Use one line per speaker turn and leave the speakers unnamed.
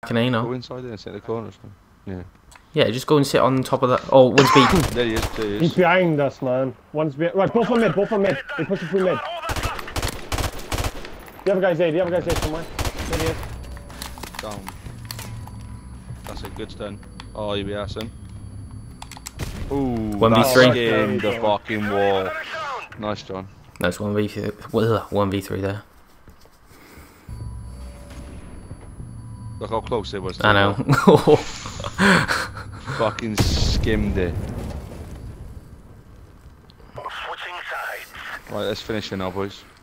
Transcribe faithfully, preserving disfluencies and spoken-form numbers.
Can I know?
Go inside there and sit in the corner. Yeah.
Yeah, just go and sit on top of that. Oh, one's B.
There he is. There he is.
He's behind us, man. One's be right. Both are mid. Both are mid. They push it through mid. The other guy's A. The other guy's A somewhere. There he is.
Down. That's a good stun. Oh, you be assing. Ooh,
one v three.
in the fucking wall. Nice, John.
That's one v three. one v three there.
Look how close it was.
I know.
Fucking skimmed it. Right, let's finish it now, boys.